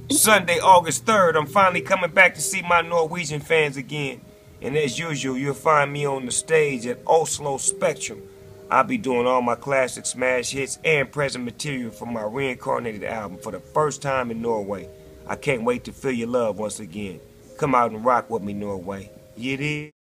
Sunday, August 3rd, I'm finally coming back to see my Norwegian fans again. And as usual, you'll find me on the stage at Oslo Spectrum. I'll be doing all my classic smash hits and present material from my reincarnated album for the first time in Norway. I can't wait to feel your love once again. Come out and rock with me, Norway. You dig?